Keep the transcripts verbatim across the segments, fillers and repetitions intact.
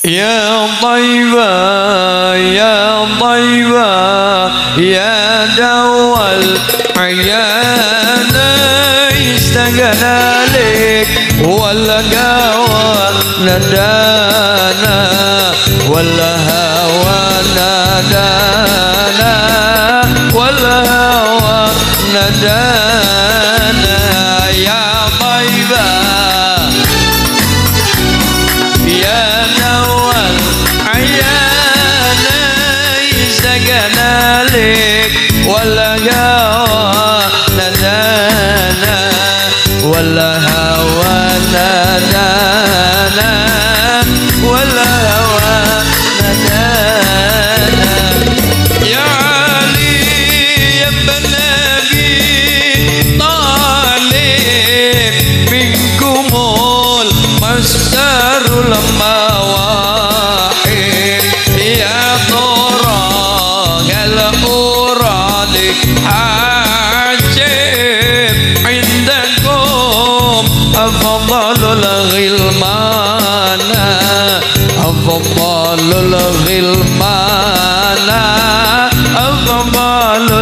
يا طيبة يا طيبة يا دوا العيان استغنى لك ولا قوى ندانا ولا هوى ندانا ولا هوى ندانا يا طيبة يا نوال عيان استغنى لك ولا قوى ندانا ولا هوى ندانا ولا هوى ندانا يا علي يا ابن ابي طالب منكم المصدر المواحد يا ترى هل أرى لك عجب عندكم أفضل الغلمان أفضل الغلمان أفضل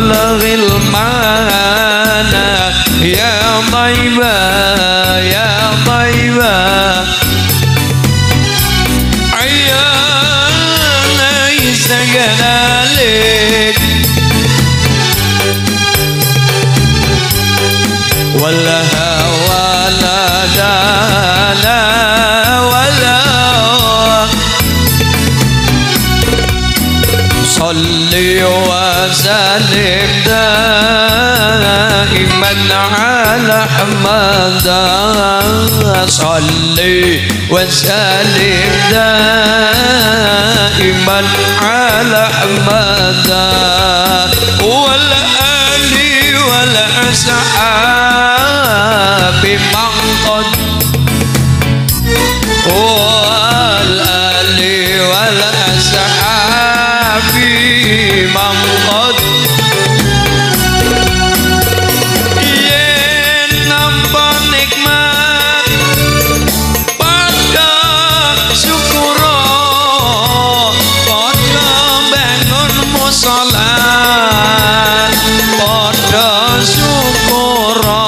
الغلمان يا طيبة يا طيبة عيانا يستغنى لك ولا هوى ندانا ولا صلي وسلم دائما على أحمد صلي وسلم دائما على أحمد والآل والأصحاب من قد والآل والأصحاب من قد ينبى نكمات pada syukura pada bangun musala pada syukura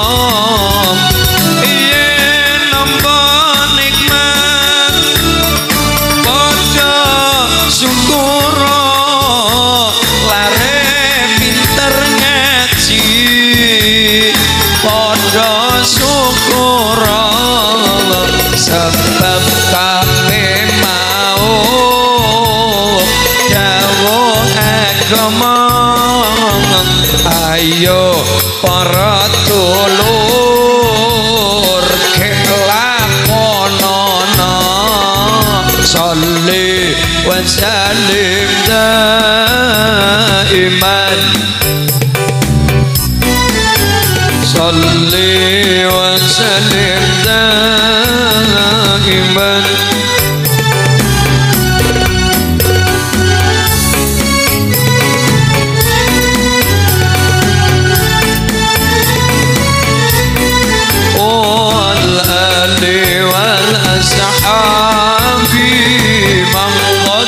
yennamba nikmat pada syukura lare pinter ngaji pada syukura sebab kami mau dawuh agama ayo para dulur kelakonana sholli wa sallim daiman sholli wa sallim daiman والآل والأصحاب من قد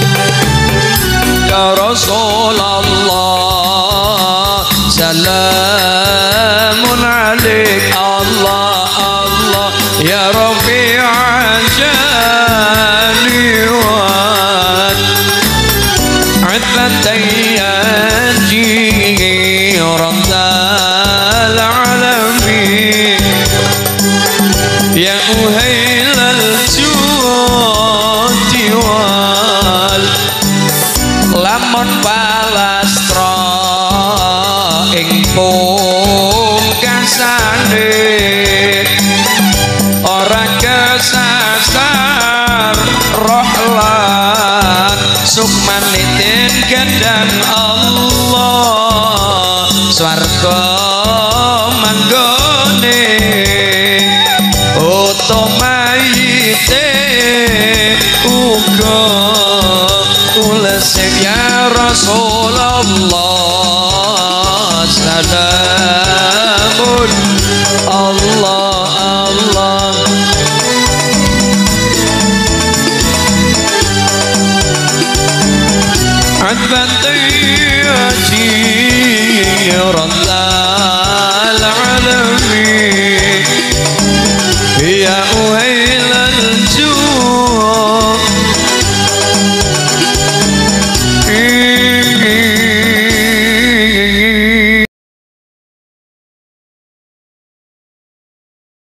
يا رسول الله سلام عليك الله الله يا رفيع جاني وعدتي أجي رب العالمين يا أهيل الجود واللمن balastra ing pungkasane ora kesasar rohlan sukmanitin gendang Allah swarga manggone otomaite uga ulesek ya Rasul